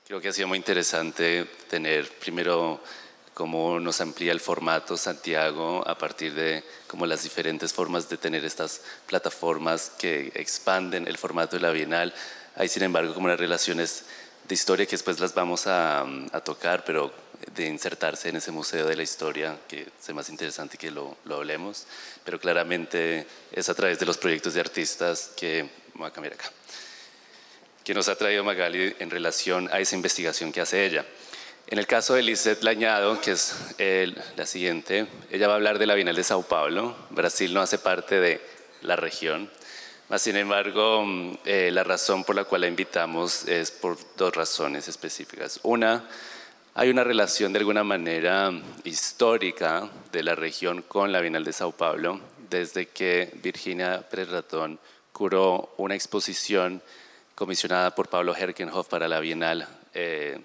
Creo que ha sido muy interesante tener primero cómo nos amplía el formato Santiago a partir de como las diferentes formas de tener estas plataformas que expanden el formato de la Bienal. Hay sin embargo como unas relaciones de historia que después las vamos a tocar, pero de insertarse en ese museo de la historia que es más interesante que lo hablemos, pero claramente es a través de los proyectos de artistas que, voy a cambiar acá, que nos ha traído Magali en relación a esa investigación que hace ella. En el caso de Lisette Lañado, que es la siguiente, ella va a hablar de la Bienal de Sao Paulo. Brasil no hace parte de la región, mas sin embargo la razón por la cual la invitamos es por dos razones específicas. Una, hay una relación de alguna manera histórica de la región con la Bienal de Sao Paulo, desde que Virginia Pérez Ratón curó una exposición comisionada por Pablo Herkenhoff para la Bienal de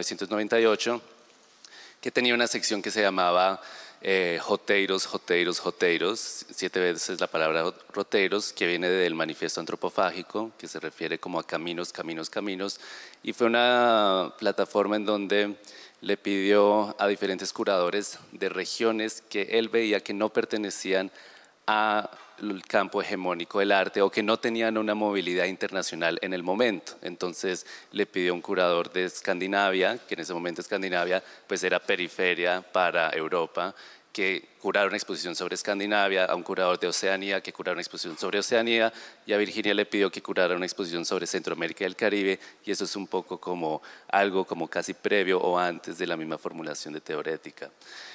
1998, que tenía una sección que se llamaba Roteiros, Roteiros, Roteiros, 7 veces la palabra roteiros, que viene del manifiesto antropofágico, que se refiere como a caminos, caminos, caminos, y fue una plataforma en donde le pidió a diferentes curadores de regiones que él veía que no pertenecían al campo hegemónico del arte o que no tenían una movilidad internacional en el momento. Entonces le pidió a un curador de Escandinavia, que en ese momento Escandinavia pues era periferia para Europa, que curara una exposición sobre Escandinavia, a un curador de Oceanía que curara una exposición sobre Oceanía, y a Virginia le pidió que curara una exposición sobre Centroamérica y el Caribe, y eso es un poco como algo como casi previo o antes de la misma formulación de teorética.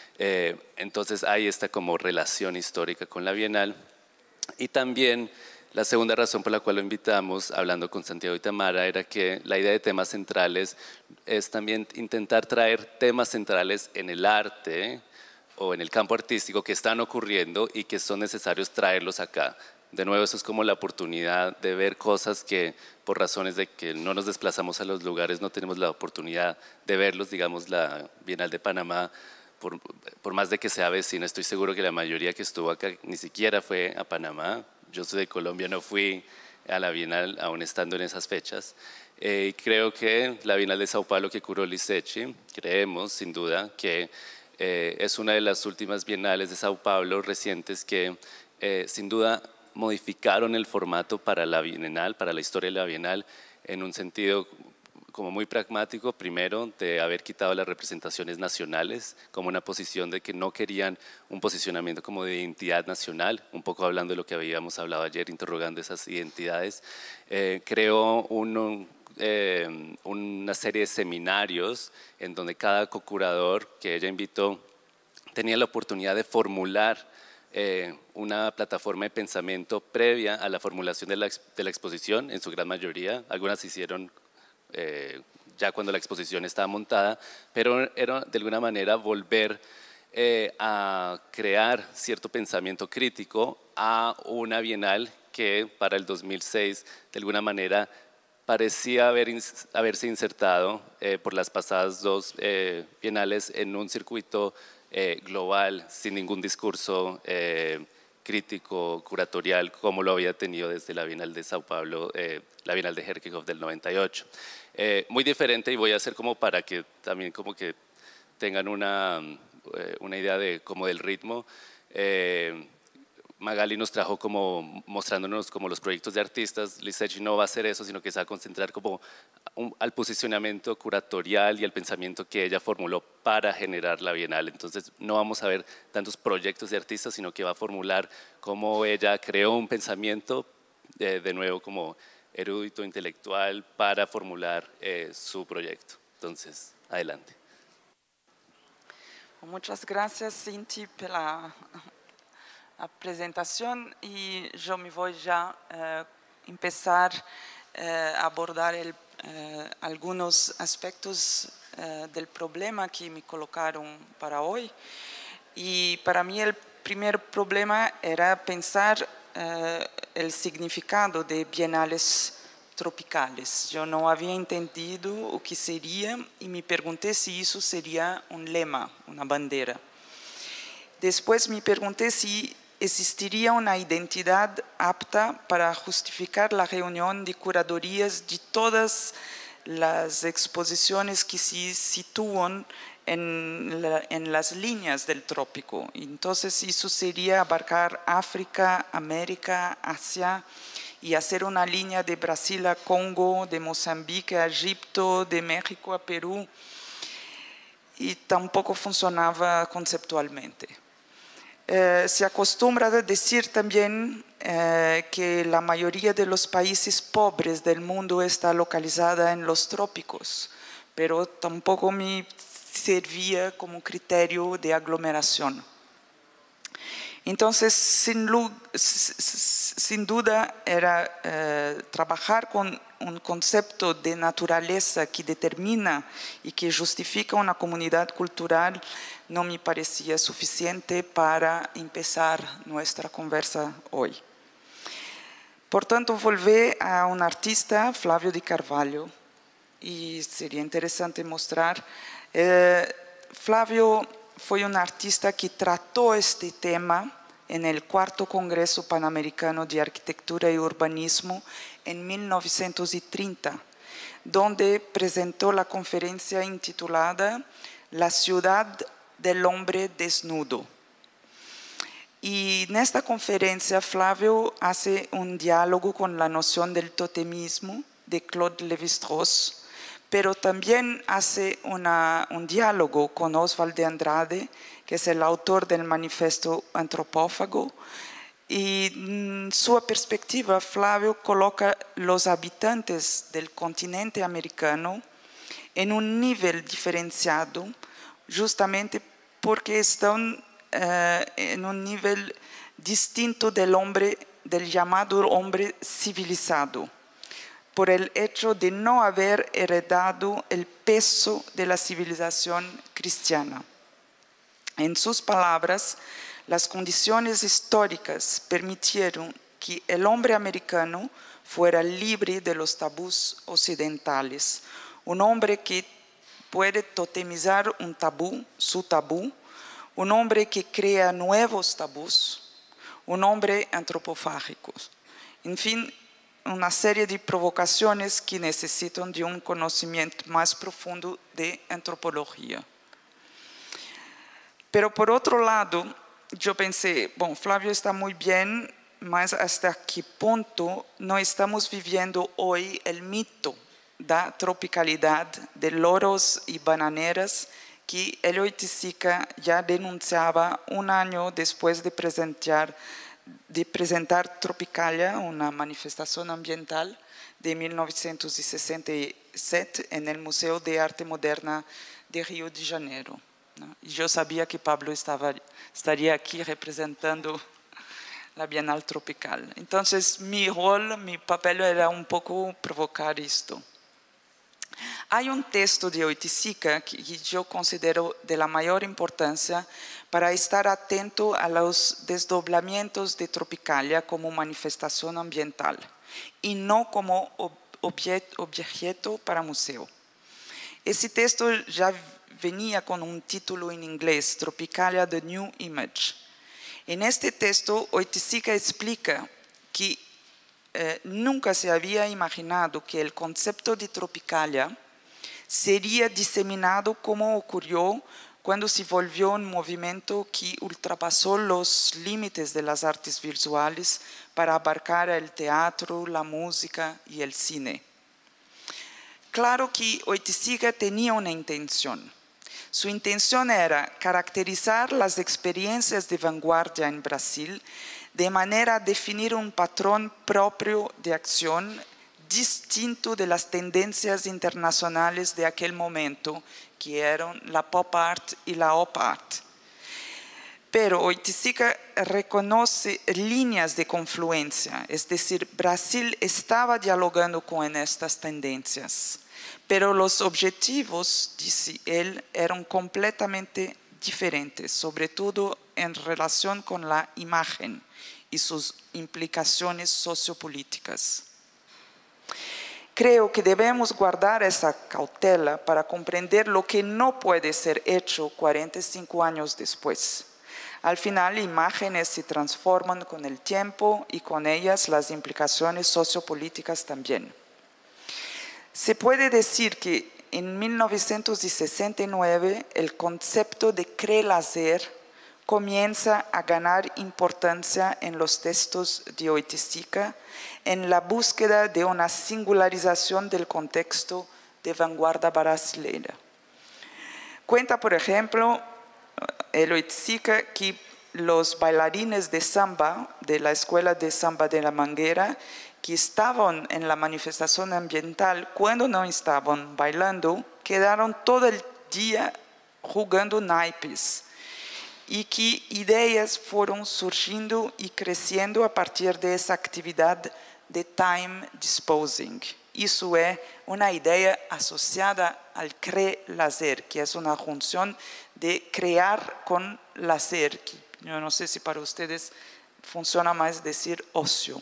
Entonces hay esta como relación histórica con la Bienal. Y también la segunda razón por la cual lo invitamos, hablando con Santiago y Tamara, era que la idea de temas centrales es también intentar traer temas centrales en el arte o en el campo artístico que están ocurriendo y que son necesarios traerlos acá. De nuevo, eso es como la oportunidad de ver cosas que por razones de que no nos desplazamos a los lugares no tenemos la oportunidad de verlos. Digamos, la Bienal de Panamá, por más de que sea vecina, estoy seguro que la mayoría que estuvo acá ni siquiera fue a Panamá. Yo soy de Colombia, no fui a la Bienal aún estando en esas fechas. Creo que la Bienal de Sao Paulo que curó Lisechi, creemos sin duda que es una de las últimas bienales de Sao Paulo recientes que sin duda modificaron el formato para la Bienal, para la historia de la Bienal, en un sentido como muy pragmático, primero, de haber quitado las representaciones nacionales, como una posición de que no querían un posicionamiento como de identidad nacional, un poco hablando de lo que habíamos hablado ayer, interrogando esas identidades. Creó una serie de seminarios en donde cada co-curador que ella invitó tenía la oportunidad de formular una plataforma de pensamiento previa a la formulación de la exposición, en su gran mayoría. Algunas se hicieron ya cuando la exposición estaba montada, pero era de alguna manera volver a crear cierto pensamiento crítico a una bienal que para el 2006 de alguna manera parecía haberse insertado por las pasadas dos bienales en un circuito global sin ningún discurso crítico, curatorial, como lo había tenido desde la Bienal de Sao Paulo, la Bienal de Herkenhoff del 98. Muy diferente, y voy a hacer como para que también como que tengan una idea de como del ritmo. Magali nos trajo como mostrándonos como los proyectos de artistas. Lisechi no va a hacer eso, sino que se va a concentrar como al posicionamiento curatorial y al pensamiento que ella formuló para generar la Bienal. Entonces no vamos a ver tantos proyectos de artistas, sino que va a formular cómo ella creó un pensamiento, de nuevo como erudito, intelectual, para formular su proyecto. Entonces, adelante. Muchas gracias, Cinti, pela apresentación, y yo me voy ya a empezar a abordar algunos aspectos del problema que me colocaron para hoy. Y para mí el primer problema era pensar el significado de bienales tropicales. Yo no había entendido o que sería y me pregunté si eso sería un lema, una bandera. Después me pregunté si existiría una identidad apta para justificar la reunión de curadurías de todas las exposiciones que se sitúan en las líneas del trópico. Entonces eso sería abarcar África, América, Asia, y hacer una línea de Brasil a Congo, de Mozambique a Egipto, de México a Perú, y tampoco funcionaba conceptualmente. Se acostumbra a decir también que la mayoría de los países pobres del mundo está localizada en los trópicos, pero tampoco me servía como criterio de aglomeración. Entonces, sin duda, era trabajar con un concepto de naturaleza que determina y que justifica una comunidad cultural no me parecía suficiente para empezar nuestra conversa hoy. Por tanto, volví a un artista, Flávio de Carvalho, y sería interesante mostrar. Flávio fue un artista que trató este tema en el cuarto Congreso Panamericano de Arquitectura y Urbanismo en 1930, donde presentó la conferencia intitulada La ciudad del hombre desnudo. Y en esta conferencia Flávio hace un diálogo con la noción del totemismo de Claude Lévi-Strauss, pero también hace un diálogo con Oswald de Andrade, que es el autor del Manifiesto Antropófago, y en su perspectiva Flávio coloca los habitantes del continente americano en un nivel diferenciado, justamente porque están en un nivel distinto del llamado hombre civilizado, por el hecho de no haber heredado el peso de la civilización cristiana. En sus palabras, las condiciones históricas permitieron que el hombre americano fuera libre de los tabús occidentales, un hombre que puede totemizar un tabú, su tabú, un hombre que crea nuevos tabús, un hombre antropofágico. En fin, una serie de provocaciones que necesitan de un conocimiento más profundo de antropología. Pero por otro lado, yo pensé, bueno, Flávio está muy bien, mas hasta qué punto no estamos viviendo hoy el mito da tropicalidad de loros y bananeras que el Oiticica ya denunciaba un año después de presentar Tropicalia, una manifestación ambiental de 1967 en el Museo de Arte Moderna de Río de Janeiro, ¿no? Y yo sabía que Pablo estaría aquí representando la Bienal Tropical. Entonces, mi papel era un poco provocar esto. Hay un texto de Oiticica que yo considero de la mayor importancia para estar atento a los desdoblamientos de Tropicalia como manifestación ambiental y no como objeto para museo. Ese texto ya venía con un título en inglés, Tropicalia, The New Image. En este texto, Oiticica explica que nunca se había imaginado que el concepto de Tropicalia sería diseminado como ocurrió cuando se volvió un movimiento que ultrapasó los límites de las artes visuales para abarcar el teatro, la música y el cine. Claro que Oiticica tenía una intención. Su intención era caracterizar las experiencias de vanguardia en Brasil de manera a definir un patrón propio de acción distinto de las tendencias internacionales de aquel momento, que eran la pop art y la op art. Pero Oiticica reconoce líneas de confluencia, es decir, Brasil estaba dialogando con estas tendencias, pero los objetivos, dice él, eran completamente diferentes, sobre todo en relación con la imagen y sus implicaciones sociopolíticas. Creo que debemos guardar esa cautela para comprender lo que no puede ser hecho 45 años después. Al final, imágenes se transforman con el tiempo y con ellas las implicaciones sociopolíticas también. Se puede decir que en 1969 el concepto de Crelazer comienza a ganar importancia en los textos de Oiticica en la búsqueda de una singularización del contexto de vanguardia brasileña. Cuenta, por ejemplo, el Oiticica que los bailarines de samba de la Escuela de Samba de la Manguera que estaban en la manifestación ambiental, cuando no estaban bailando, quedaron todo el día jugando naipes y que ideas fueron surgiendo y creciendo a partir de esa actividad de time disposing. Eso es una idea asociada al cre-lazer, que es una junción de crear con lazer, que yo no sé si para ustedes funciona más decir ocio.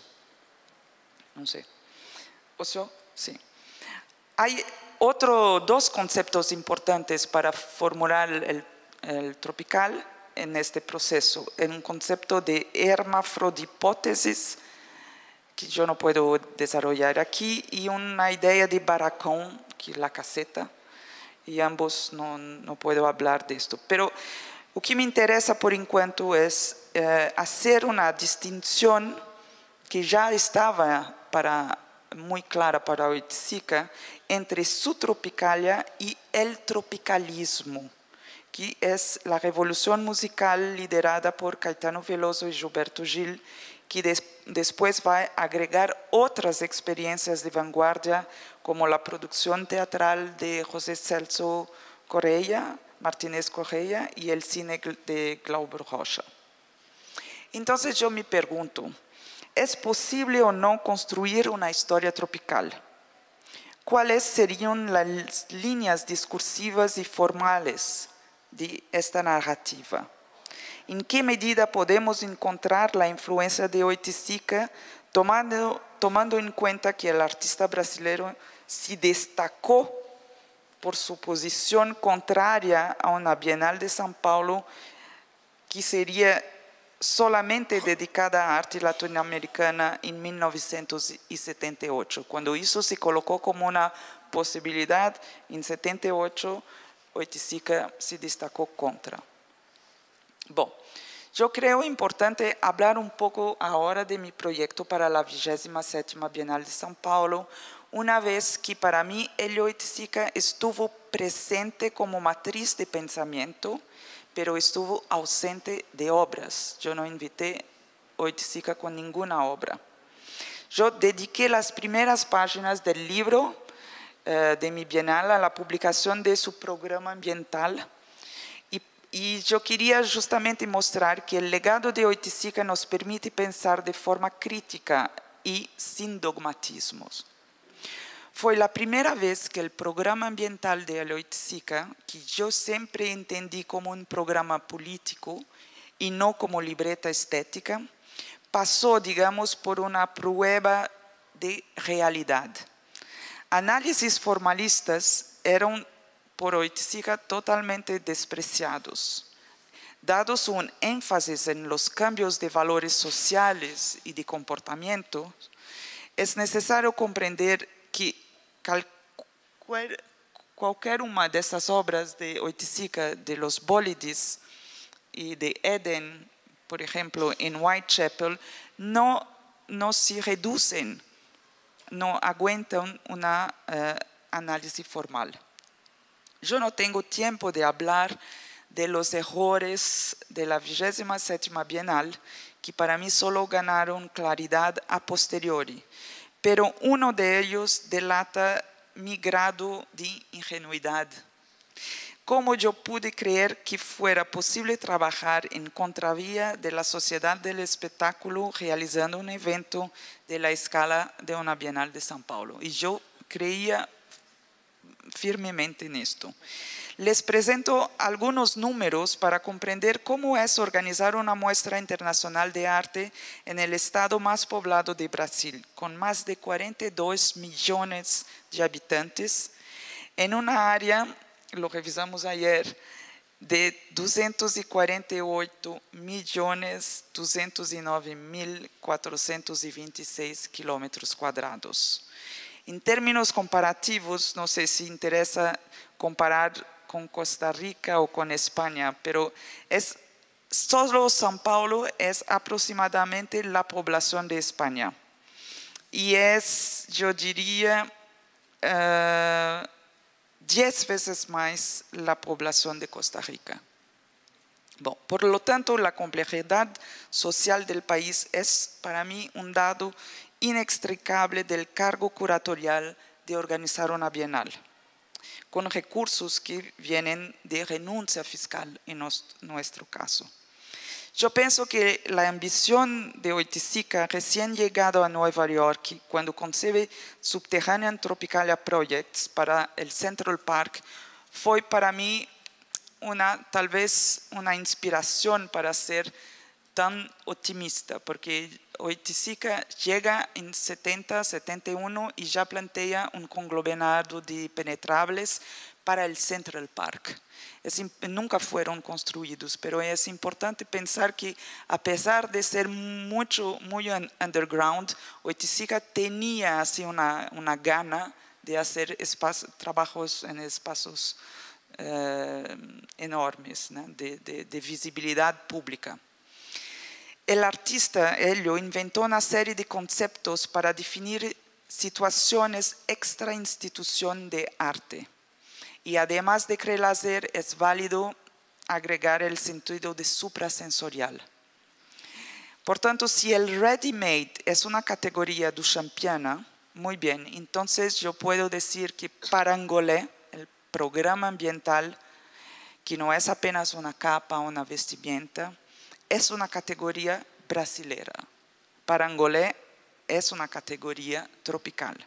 No sé. ¿Ocio? Sí. Hay dos conceptos importantes para formular el tropical en este proceso. Un concepto de hermafrodipótesis, que yo no puedo desarrollar aquí, y una idea de barracón, que es la caseta, y ambos no puedo hablar de esto. Pero lo que me interesa por enquanto es hacer una distinción que ya estaba muy clara para Oiticica entre su tropicalia y el tropicalismo, que es la revolución musical liderada por Caetano Veloso y Gilberto Gil, que después va a agregar otras experiencias de vanguardia como la producción teatral de José Celso Correia, Martínez Correia y el cine de Glauber Rocha. Entonces yo me pregunto, ¿es posible o no construir una historia tropical? ¿Cuáles serían las líneas discursivas y formales de esta narrativa? ¿En qué medida podemos encontrar la influencia de Oiticica tomando en cuenta que el artista brasileño se destacó por su posición contraria a una Bienal de São Paulo que sería solamente dedicada a arte latinoamericana en 1978. Cuando eso se colocó como una posibilidad, en 78, Oiticica se destacó contra. Bueno, yo creo importante hablar un poco ahora de mi proyecto para la 27ª Bienal de São Paulo, una vez que para mí el Oiticica estuvo presente como matriz de pensamiento, pero estuvo ausente de obras. Yo no invité Oiticica con ninguna obra. Yo dediqué las primeras páginas del libro de mi bienal a la publicación de su programa ambiental y yo quería justamente mostrar que el legado de Oiticica nos permite pensar de forma crítica y sin dogmatismos. Fue la primera vez que el programa ambiental de Oiticica, que yo siempre entendí como un programa político y no como libreta estética, pasó, digamos, por una prueba de realidad. Análisis formalistas eran por Oiticica totalmente despreciados. Dados un énfasis en los cambios de valores sociales y de comportamiento, es necesario comprender que cualquier una de estas obras de Oiticica, de los bólides y de Eden, por ejemplo, en Whitechapel, no se reducen, no aguantan un análisis formal. Yo no tengo tiempo de hablar de los errores de la 27ª Bienal, que para mí solo ganaron claridad a posteriori, pero uno de ellos delata mi grado de ingenuidad. ¿Cómo yo pude creer que fuera posible trabajar en contravía de la sociedad del espectáculo realizando un evento de la escala de una Bienal de São Paulo? Y yo creía firmemente en esto. Les presento algunos números para comprender cómo es organizar una muestra internacional de arte en el estado más poblado de Brasil, con más de 42 millones de habitantes, en una área, lo revisamos ayer, de 248.209.426 kilómetros cuadrados. En términos comparativos, no sé si interesa comparar con Costa Rica o con España, pero solo São Paulo es aproximadamente la población de España. Y es, yo diría, 10 veces más la población de Costa Rica. Bon, por lo tanto, la complejidad social del país es para mí un dado inextricable del cargo curatorial de organizar una bienal, con recursos que vienen de renuncia fiscal en nuestro caso. Yo pienso que la ambición de Oiticica, recién llegado a Nueva York, cuando concibe Subterranean Tropicalia Projects para el Central Park, fue para mí tal vez una inspiración para ser tan optimista, porque Oiticica llega en 70, 71 y ya plantea un conglomerado de penetrables para el Central Park. Nunca fueron construidos, pero es importante pensar que a pesar de ser muy underground, Oiticica tenía así una gana de hacer trabajos en espacios enormes, ¿no? de visibilidad pública. El artista Helio inventó una serie de conceptos para definir situaciones extra institución de arte. Y además de que el hacer es válido agregar el sentido de suprasensorial. Por tanto, si el ready-made es una categoría duchampiana, muy bien, entonces yo puedo decir que Parangolé, el programa ambiental, que no es apenas una capa o una vestimenta, es una categoría brasilera. Parangolé es una categoría tropical.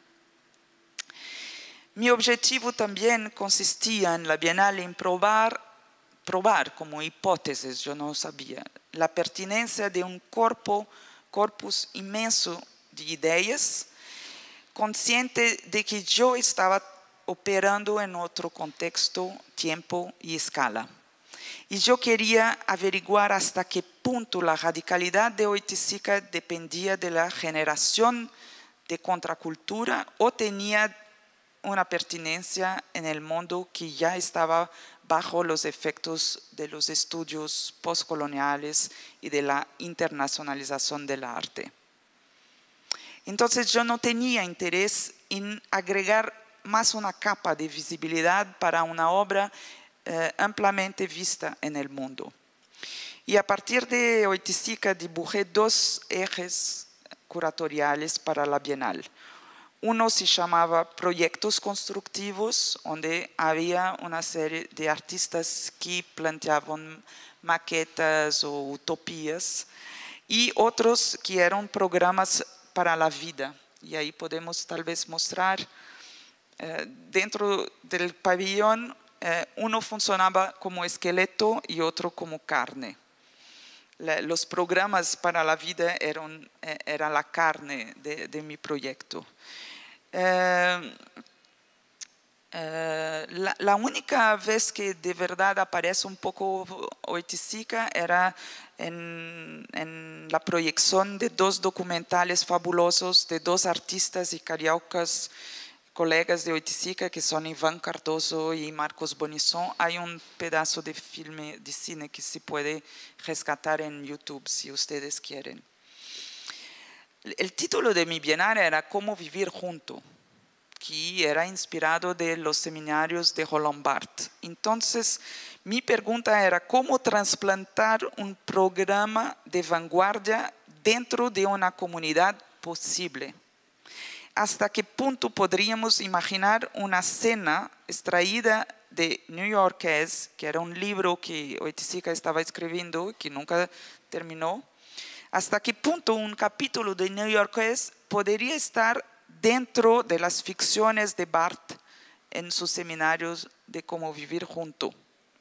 Mi objetivo también consistía en la Bienal en probar como hipótesis, yo no sabía, la pertinencia de un corpus inmenso de ideas, consciente de que yo estaba operando en otro contexto, tiempo y escala. Y yo quería averiguar hasta qué punto la radicalidad de Oiticica dependía de la generación de contracultura o tenía una pertinencia en el mundo que ya estaba bajo los efectos de los estudios postcoloniales y de la internacionalización del arte. Entonces yo no tenía interés en agregar más una capa de visibilidad para una obra ampliamente vista en el mundo. Y a partir de Oiticica dibujé 2 ejes curatoriales para la Bienal. Uno se llamaba Proyectos Constructivos, donde había una serie de artistas que planteaban maquetas o utopías, y otros que eran programas para la vida. Y ahí podemos tal vez mostrar, dentro del pabellón, uno funcionaba como esqueleto y otro como carne. Los programas para la vida era la carne de mi proyecto. La única vez que de verdad aparece un poco Oiticica era en la proyección de 2 documentales fabulosos de 2 artistas y cariocas, colegas de Oiticica, que son Iván Cardoso y Marcos Bonizón. Hay un pedazo de filme de cine que se puede rescatar en YouTube si ustedes quieren. El título de mi bienal era Cómo vivir junto, que era inspirado de los seminarios de Roland Barthes. Entonces, mi pregunta era cómo trasplantar un programa de vanguardia dentro de una comunidad posible. ¿Hasta qué punto podríamos imaginar una cena extraída de New Yorkers, que era un libro que Oiticica estaba escribiendo y que nunca terminó? ¿Hasta qué punto un capítulo de New Yorkers podría estar dentro de las ficciones de Barthes en sus seminarios de cómo vivir junto?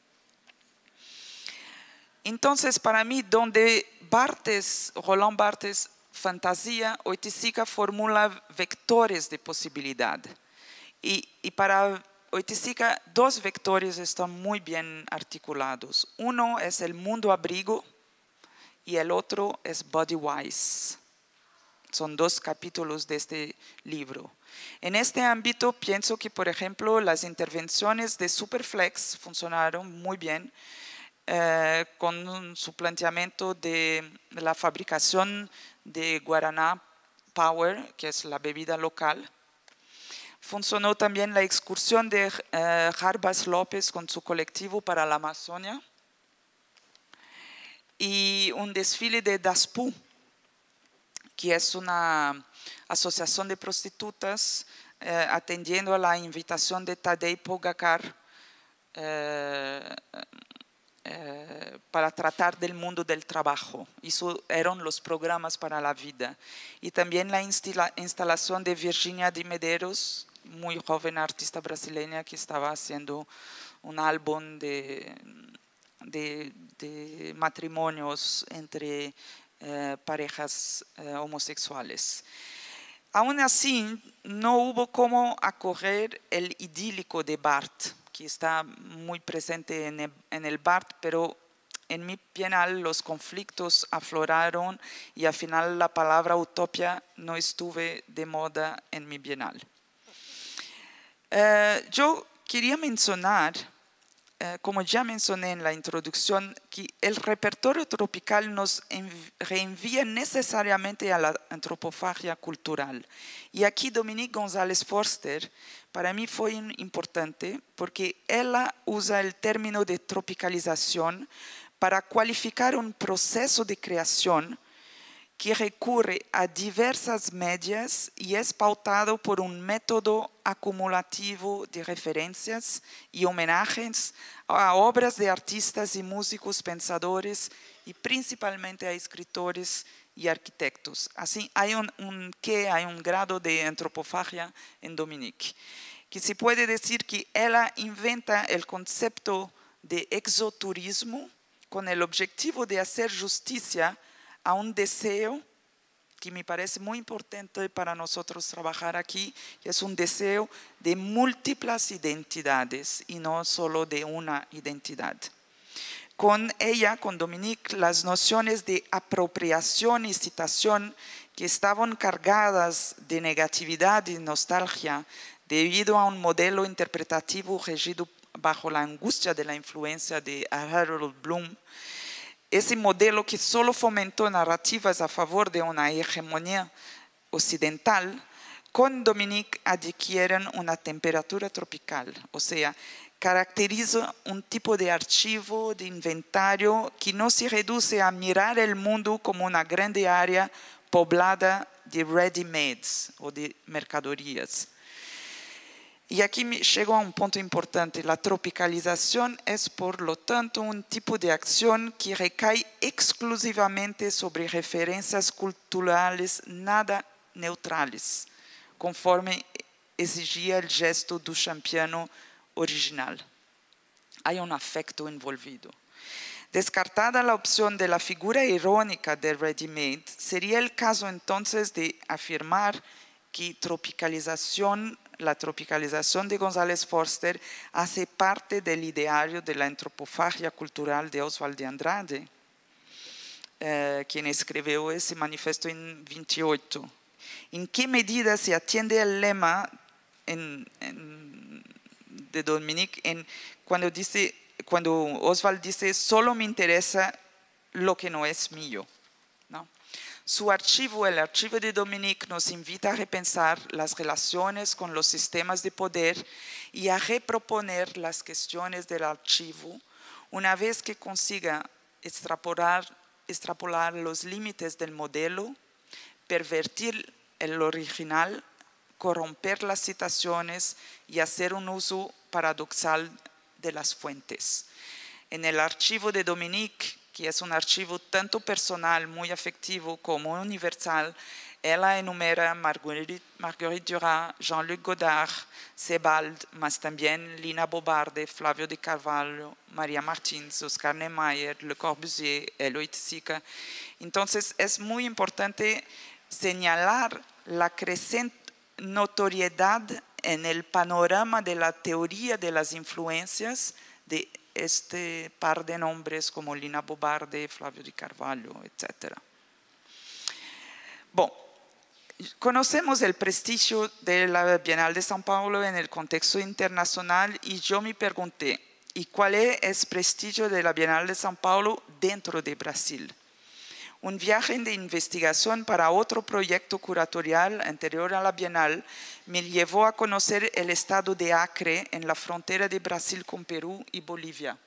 Entonces, para mí, donde Roland Barthes fantasía, Oiticica formula vectores de posibilidad. Y para Oiticica, 2 vectores están muy bien articulados. Uno es el mundo abrigo y el otro es Body Wise. Son 2 capítulos de este libro. En este ámbito pienso que, por ejemplo, las intervenciones de Superflex funcionaron muy bien con su planteamiento de la fabricación de Guaraná Power, que es la bebida local. Funcionó también la excursión de Jarbas López con su colectivo para la Amazonia y un desfile de DASPU, que es una asociación de prostitutas atendiendo a la invitación de Tadej Pogačar para tratar del mundo del trabajo. Eso eran los programas para la vida. Y también la instalación de Virginia de Medeiros, muy joven artista brasileña que estaba haciendo un álbum de matrimonios entre parejas homosexuales. Aún así, no hubo cómo acoger el idílico de Barthes, que está muy presente en el Barthes, pero en mi bienal los conflictos afloraron y al final la palabra utopía no estuvo de moda en mi bienal. Yo quería mencionar, como ya mencioné en la introducción, que el repertorio tropical nos reenvía necesariamente a la antropofagia cultural. Y aquí Dominique González Forster para mí fue importante porque ella usa el término de tropicalización para cualificar un proceso de creación que recurre a diversas medias y es pautado por un método acumulativo de referencias y homenajes a obras de artistas y músicos pensadores y principalmente a escritores y arquitectos. Así hay un grado de antropofagia en Dominique, que se puede decir que ella inventa el concepto de exoturismo con el objetivo de hacer justicia a un deseo que me parece muy importante para nosotros trabajar aquí, que es un deseo de múltiples identidades y no solo de una identidad. Con ella, con Dominique, las nociones de apropiación y citación que estaban cargadas de negatividad y nostalgia debido a un modelo interpretativo regido bajo la angustia de la influencia de Harold Bloom, ese modelo que solo fomentó narrativas a favor de una hegemonía occidental, con Dominique adquieren una temperatura tropical, o sea, caracteriza un tipo de archivo, de inventario que no se reduce a mirar el mundo como una grande área poblada de ready-mades o de mercaderías. Y aquí llego a un punto importante. La tropicalización es, por lo tanto, un tipo de acción que recae exclusivamente sobre referencias culturales nada neutrales, conforme exigía el gesto duchampiano original. Hay un afecto envolvido. Descartada la opción de la figura irónica del ready-made, sería el caso entonces de afirmar que la tropicalización de González Forster hace parte del ideario de la antropofagia cultural de Oswald de Andrade, quien escribió ese manifiesto en 28. ¿En qué medida se atiende el lema de Dominique cuando Oswald dice solo me interesa lo que no es mío? ¿No? Su archivo, el archivo de Dominique, nos invita a repensar las relaciones con los sistemas de poder y a reproponer las cuestiones del archivo una vez que consiga extrapolar los límites del modelo, pervertir el original, corromper las citaciones y hacer un uso paradoxal de las fuentes. En el archivo de Dominique, que es un archivo tanto personal, muy afectivo, como universal, ella enumera Marguerite Duras, Jean-Luc Godard, Sebald, mas también Lina Bobarde, Flavio de Carvalho, María Martins, Oscar Niemeyer, Le Corbusier, Eloy Tsica. Entonces es muy importante señalar la creciente notoriedad en el panorama de la teoría de las influencias de este par de nombres como Lina Bobarde, Flavio de Carvalho, etc. Bueno, Conocemos el prestigio de la Bienal de São Paulo en el contexto internacional y yo me pregunté, ¿y cuál es el prestigio de la Bienal de São Paulo dentro de Brasil? Un viaje de investigación para otro proyecto curatorial anterior a la Bienal me llevó a conocer el estado de Acre en la frontera de Brasil con Perú y Bolivia.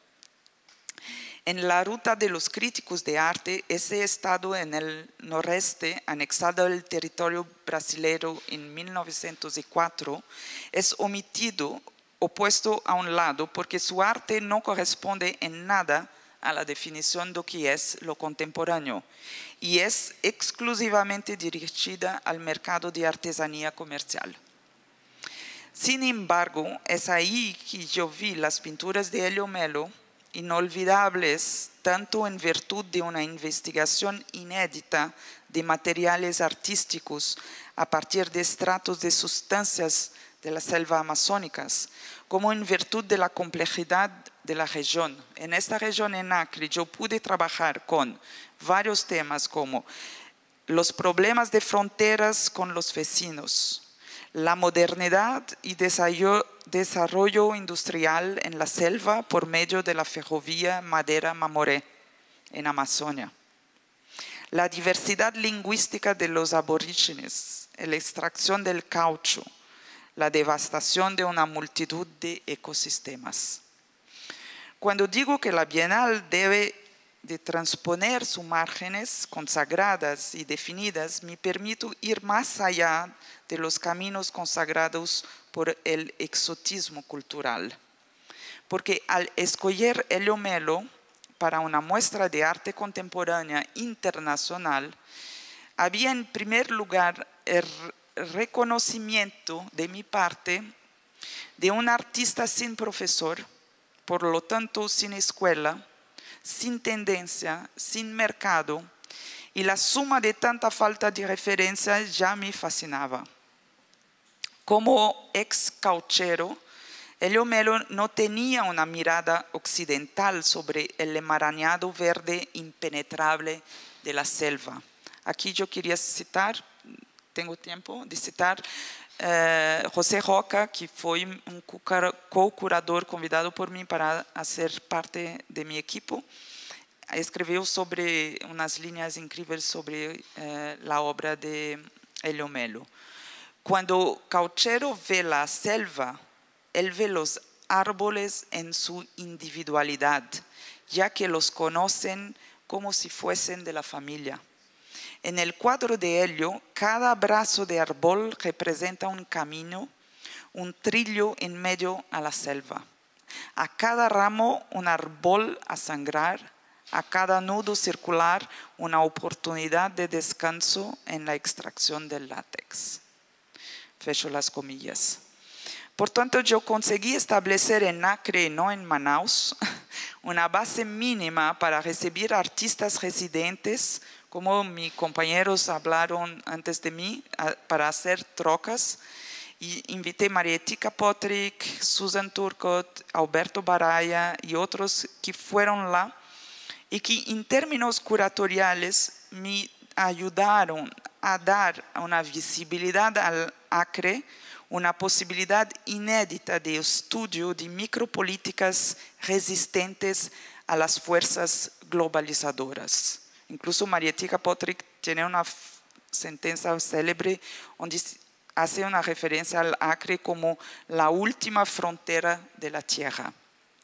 En la ruta de los críticos de arte, ese estado en el noreste, anexado al territorio brasileño en 1904, es omitido o puesto a un lado porque su arte no corresponde en nada a la definición de que es lo contemporáneo y es exclusivamente dirigida al mercado de artesanía comercial. Sin embargo, es ahí que yo vi las pinturas de Hélio Melo, inolvidables tanto en virtud de una investigación inédita de materiales artísticos a partir de estratos de sustancias de la selva amazónicas, como en virtud de la complejidad de la región. En esta región, en Acre, yo pude trabajar con varios temas como los problemas de fronteras con los vecinos, la modernidad y desarrollo industrial en la selva por medio de la ferrovía Madeira-Mamoré en Amazonia, la diversidad lingüística de los aborígenes, la extracción del caucho, la devastación de una multitud de ecosistemas. Cuando digo que la Bienal debe de transponer sus márgenes consagradas y definidas, me permito ir más allá de los caminos consagrados por el exotismo cultural. Porque al escoger Hélio Melo para una muestra de arte contemporánea internacional, había en primer lugar el reconocimiento de mi parte de un artista sin profesor, por lo tanto sin escuela, sin tendencia, sin mercado, y la suma de tanta falta de referencia ya me fascinaba. Como ex cauchero, Hélio Melo no tenía una mirada occidental sobre el emaranhado verde impenetrable de la selva. Aquí yo quería citar, tengo tiempo de citar, José Roca, que fue un co-curador convidado por mí para hacer parte de mi equipo, escribió sobre unas líneas increíbles sobre la obra de Hélio Melo. Cuando Cauchero ve la selva, él ve los árboles en su individualidad, ya que los conocen como si fuesen de la familia. En el cuadro de Hélio, cada brazo de árbol representa un camino, un trillo en medio a la selva. A cada ramo, un árbol a sangrar, a cada nudo circular, una oportunidad de descanso en la extracción del látex. Fecho las comillas. Por tanto, yo conseguí establecer en Acre, no en Manaus, una base mínima para recibir artistas residentes, como mis compañeros hablaron antes de mí, para hacer trocas. Y invité a Marietica Potrick, Susan Turcott, Alberto Baraya y otros que fueron lá y que en términos curatoriales me ayudaron a dar una visibilidad al Acre, una posibilidad inédita de estudio de micropolíticas resistentes a las fuerzas globalizadoras. Incluso Marietica Potrick tiene una sentencia célebre donde hace una referencia al Acre como la última frontera de la tierra.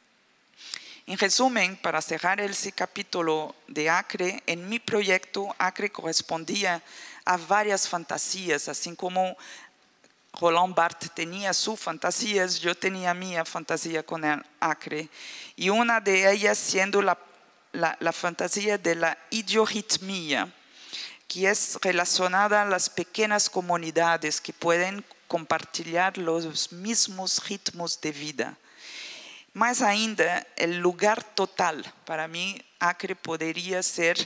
En resumen, para cerrar ese capítulo de Acre, en mi proyecto Acre correspondía a varias fantasías, así como Roland Barthes tenía sus fantasías, yo tenía mi fantasía con el Acre, y una de ellas siendo la fantasía de la idiorritmia, que es relacionada a las pequeñas comunidades que pueden compartir los mismos ritmos de vida. Más ainda, el lugar total, para mí, Acre podría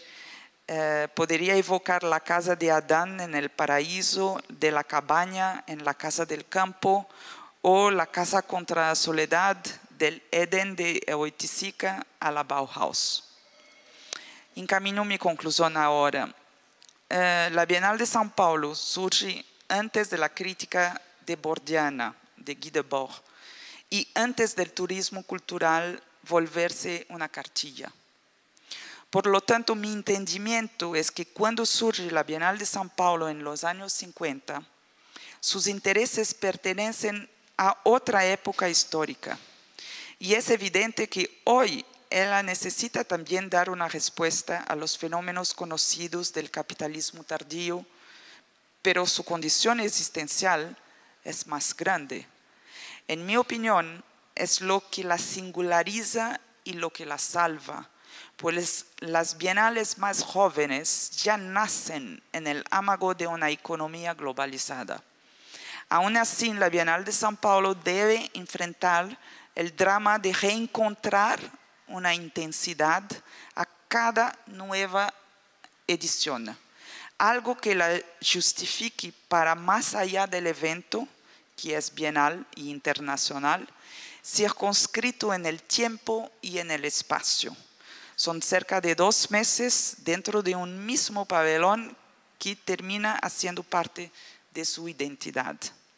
evocar la casa de Adán en el paraíso, de la cabaña en la casa del campo, o la casa contra la soledad del Edén de Oiticica a la Bauhaus. Encamino mi conclusión ahora. la Bienal de São Paulo surge antes de la crítica debordiana de Guy Debord y antes del turismo cultural volverse una cartilla. Por lo tanto, mi entendimiento es que cuando surge la Bienal de São Paulo en los años 50, sus intereses pertenecen a otra época histórica. Y es evidente que hoy ella necesita también dar una respuesta a los fenómenos conocidos del capitalismo tardío, pero su condición existencial es más grande. En mi opinión, es lo que la singulariza y lo que la salva, pues las bienales más jóvenes ya nacen en el amago de una economía globalizada. Aún así, la Bienal de São Paulo debe enfrentar el drama de reencontrar una intensidad a cada nueva edición, algo que la justifique para más allá del evento, que es bienal e internacional, circunscrito en el tiempo y en el espacio. Son cerca de 2 meses dentro de un mismo pabellón que termina haciendo parte de su identidad.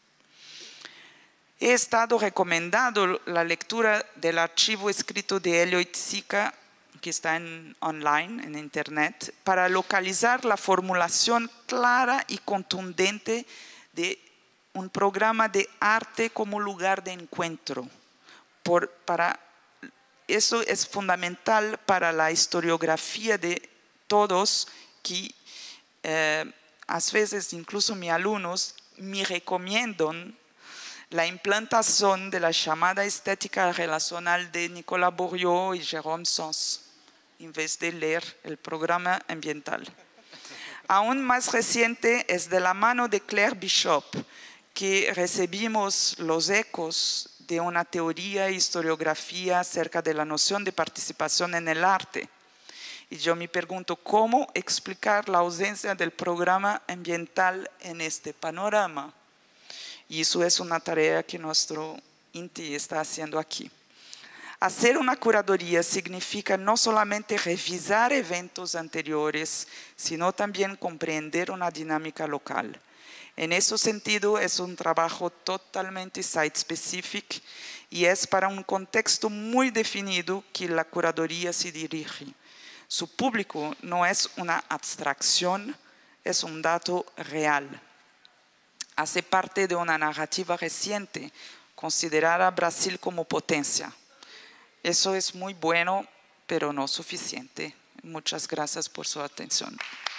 He estado recomendando la lectura del archivo escrito de Elliot Sica, que está online, en internet, para localizar la formulación clara y contundente de un programa de arte como lugar de encuentro. Eso es fundamental para la historiografía de todos que a veces incluso mis alumnos me recomiendan la implantación de la llamada estética relacional de Nicolas Bourriaud y Jérôme Sans, en vez de leer el programa ambiental. Aún más reciente es de la mano de Claire Bishop, que recibimos los ecos de una teoría e historiografía acerca de la noción de participación en el arte. Y yo me pregunto, ¿cómo explicar la ausencia del programa ambiental en este panorama? Y eso es una tarea que nuestro INTI está haciendo aquí. Hacer una curaduría significa no solamente revisar eventos anteriores, sino también comprender una dinámica local. En ese sentido, es un trabajo totalmente site-specific y es para un contexto muy definido que la curaduría se dirige. Su público no es una abstracción, es un dato real. Hace parte de una narrativa reciente, considerar a Brasil como potencia. Eso es muy bueno, pero no suficiente. Muchas gracias por su atención.